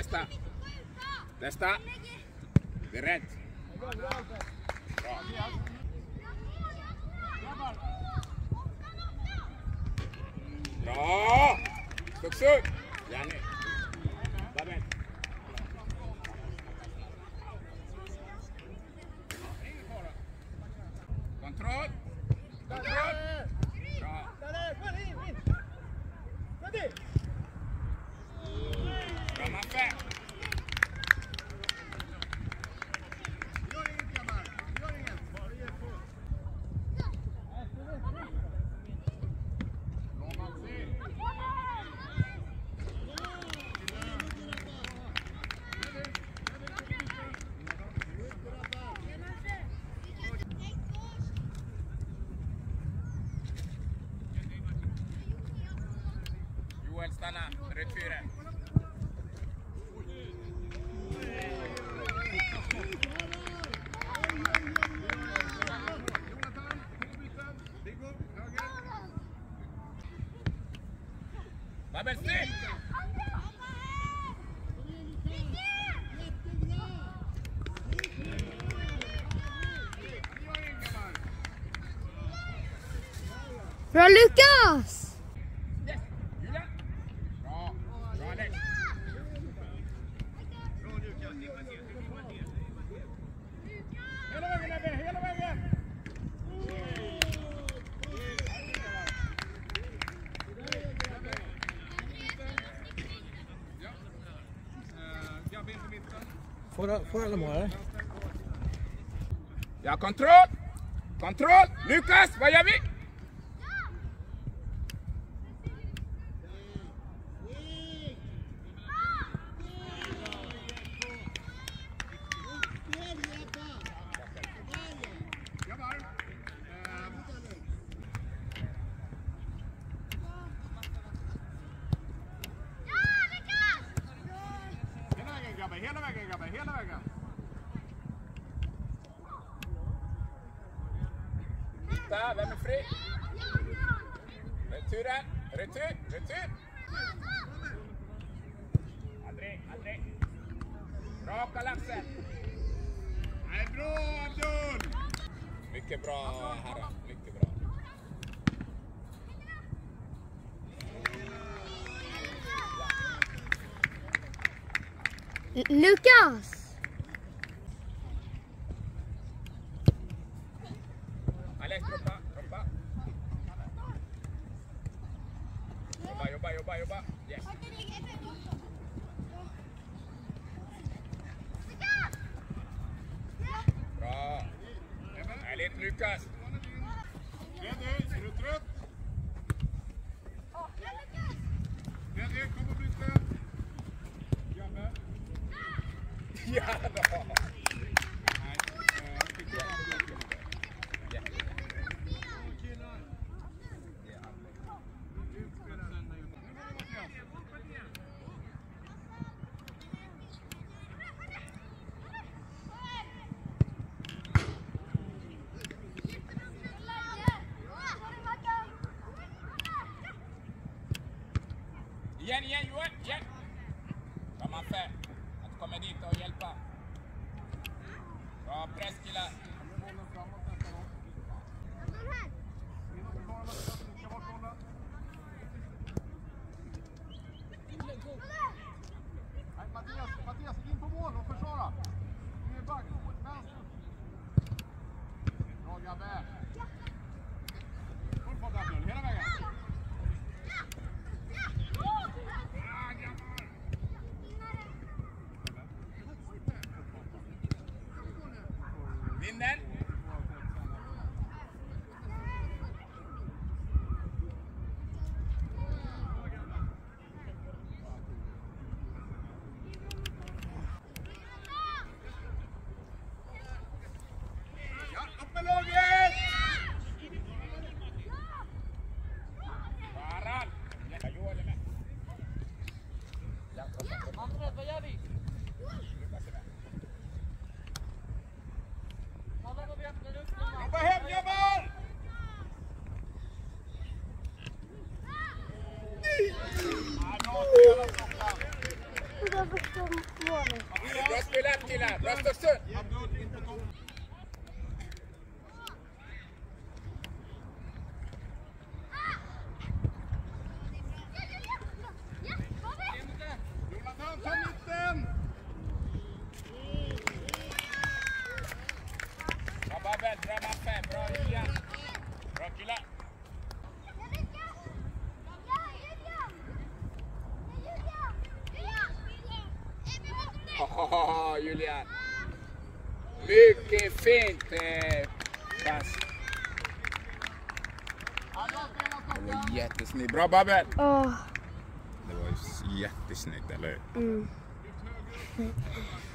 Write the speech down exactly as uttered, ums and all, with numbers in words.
Testa. Testa. Beredd. Bra. Bra! Stuxur! Janne. Babben. Kontroll! Kontroll! Bra! Bra Maffe! Joel, stanna. Rätt fyra. Babben, still! Bra Lukas! Får alla mål? Ja, kontroll! Kontroll! Lukas, vad gör vi? Hela vägen grabbar, hela vägen. Titta, vem är fri? Returen, retur, retur. Aldrig, aldrig. Bra Lasse. Nej, bra Abdul. Mycket bra herrar, mycket bra. Lukas! Alex, jobba, jobba. Jobba, jobba, jobba, jobba. Yes. Bra. Härligt, Lukas. Fredrik, är du trött? Fredrik, kom och byta. Janne. Ja då. Nej, jag fick det. Igen, igen, Joel, igen. Bra Maffe. Att du kommer dit och hjälpa. Bra press, killar. Nej, Mattias, Mattias, in på mål och försvara. Du är back, vänster. Bra Gabbe. Full fart Abdul, hela vägen. Vinden. Ja, upp med laget! Varan! Ja, Joel är med. Ja, Manfred, vad gör vi? Lukas är med. Jobba hem, grabbar! Nej, bra spelat, Stockan. Bra Stocksund! Abdul, in på topp. Jonathan, ta mitten! Bra Babel, bra Maffe, bra Julian. Bra killar. Haha, Julian. Mycket fint eh, pass. Det var jättesnyggt. Bra Babel. Åh. Det var jättesnyggt, eller hur? Mm.